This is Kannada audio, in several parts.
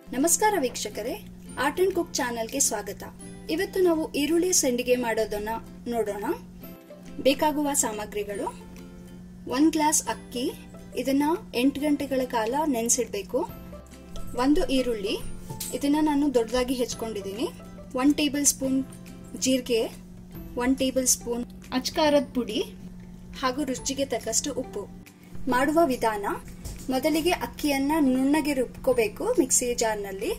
ನಮಸ್ಕಾರ ವೀಕ್ಷಕರೇ, ಆರ್ಟ್ ಅಂಡ್ ಕುಕ್ ಚಾನೆಲ್ಗೆ ಸ್ವಾಗತ. ಇವತ್ತು ನಾವು ಈರುಳ್ಳಿ ಸಂಡಿಗೆ ಮಾಡೋದನ್ನ ನೋಡೋಣ. ಬೇಕಾಗುವ ಸಾಮಗ್ರಿಗಳು: 1 ಗ್ಲಾಸ್ ಅಕ್ಕಿ, ಇದನ್ನ 8 ಗಂಟೆಗಳ ಕಾಲ ನೆನೆಸಿಡಬೇಕು. 1 ಈರುಳ್ಳಿ, ಇದನ್ನ ನಾನು ದೊಡ್ಡದಾಗಿ ಹೆಚ್ಚಿಕೊಂಡಿದ್ದೀನಿ. 1 ಟೇಬಲ್ ಸ್ಪೂನ್ ಜೀರಿಗೆ, 1 ಟೇಬಲ್ ಸ್ಪೂನ್ ಅಚ್ಕಾರದ ಪುಡಿ ಹಾಗೂ ರುಚಿಗೆ ತಕ್ಕಷ್ಟು ಉಪ್ಪು. ಮಾಡುವ ವಿಧಾನ: ಮೊದಲಿಗೆ ಅಕ್ಕಿಯನ್ನ ನುಣ್ಣಗೆ ರುಬ್ಕೋಬೇಕು ಮಿಕ್ಸಿ ಜಾರ್ನಲ್ಲಿ.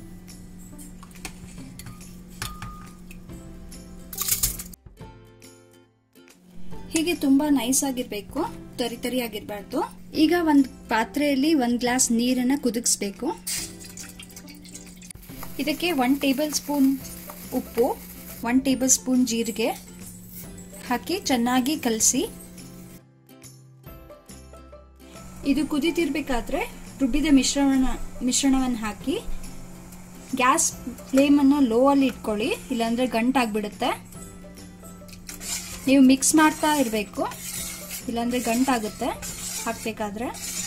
ಹೀಗೆ ತುಂಬಾ ನೈಸ್ ಆಗಿರ್ಬೇಕು, ತರಿ ಆಗಿರಬಾರ್ದು. ಈಗ ಒಂದು ಪಾತ್ರೆಯಲ್ಲಿ 1 ಗ್ಲಾಸ್ ನೀರನ್ನ ಕುದಿಸ್ಬೇಕು. ಇದಕ್ಕೆ 1 ಟೇಬಲ್ ಸ್ಪೂನ್ ಉಪ್ಪು, 1 ಟೇಬಲ್ ಸ್ಪೂನ್ ಜೀರಿಗೆ ಹಾಕಿ ಚೆನ್ನಾಗಿ ಕಲಸಿ. ಇದು ಕುದಿತಿರ್ಬೇಕಾದ್ರೆ ರುಬ್ಬಿದ ಮಿಶ್ರಣವನ್ನು ಹಾಕಿ ಗ್ಯಾಸ್ ಫ್ಲೇಮ್ ಅನ್ನು ಲೋ ಅಲ್ಲಿ ಇಟ್ಕೊಳ್ಳಿ, ಇಲ್ಲಾಂದ್ರೆ ಗಂಟಾಗ್ಬಿಡುತ್ತೆ. ನೀವು ಮಿಕ್ಸ್ ಮಾಡ್ತಾ ಇರಬೇಕು, ಇಲ್ಲಾಂದ್ರೆ ಗಂಟಾಗುತ್ತೆ ಹಾಕ್ಬೇಕಾದ್ರೆ.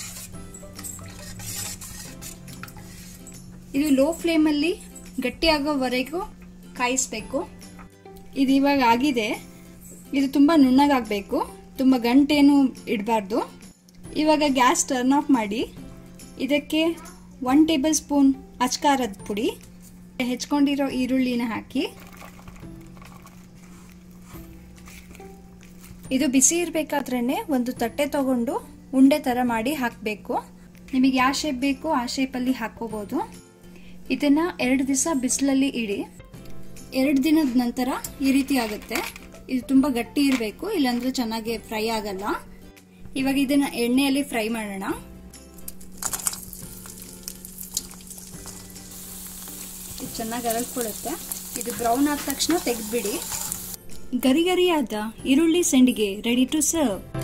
ಇದು ಲೋ ಫ್ಲೇಮ್ ಅಲ್ಲಿ ಗಟ್ಟಿಯಾಗೋವರೆಗೂ ಕಾಯಿಸ್ಬೇಕು. ಇದು ಇವಾಗ ಆಗಿದೆ. ಇದು ತುಂಬಾ ನುಣ್ಣಗಾಗಬೇಕು, ತುಂಬಾ ಗಂಟೇನು ಇಡಬಾರ್ದು. ಇವಾಗ ಗ್ಯಾಸ್ ಟರ್ನ್ ಆಫ್ ಮಾಡಿ ಇದಕ್ಕೆ 1 ಟೇಬಲ್ ಸ್ಪೂನ್ ಅಚ್ಕಾರದ ಪುಡಿ, ಹೆಚ್ಕೊಂಡಿರೋ ಈರುಳ್ಳಿನ ಹಾಕಿ. ಇದು ಬಿಸಿ ಇರಬೇಕಾದ್ರೇನೆ ಒಂದು ತಟ್ಟೆ ತಗೊಂಡು ಉಂಡೆ ತರ ಮಾಡಿ ಹಾಕಬೇಕು. ನಿಮಗೆ ಯಾವ ಶೇಪ್ ಬೇಕು ಆ ಶೇಪಲ್ಲಿ ಹಾಕೋಬಹುದು. ಇದನ್ನ 2 ದಿವಸ ಬಿಸಿಲಲ್ಲಿ ಇಡಿ. 2 ದಿನದ ನಂತರ ಈ ರೀತಿ ಆಗುತ್ತೆ. ಇದು ತುಂಬಾ ಗಟ್ಟಿ ಇರಬೇಕು, ಇಲ್ಲಾಂದ್ರೆ ಚೆನ್ನಾಗಿ ಫ್ರೈ ಆಗಲ್ಲ. ಇವಾಗ ಇದನ್ನ ಎಣ್ಣೆಯಲ್ಲಿ ಫ್ರೈ ಮಾಡೋಣ. ಇದು ಚೆನ್ನಾಗಿ ಅರಳ್ಕೊಳ್ಳುತ್ತೆ. ಇದು ಬ್ರೌನ್ ಆದ ತಕ್ಷಣ ತೆಗೆದ್ಬಿಡಿ. ಗರಿ ಗರಿಯಾದ ಈರುಳ್ಳಿ ಸಂಡಿಗೆ ರೆಡಿ ಟು ಸರ್ವ್.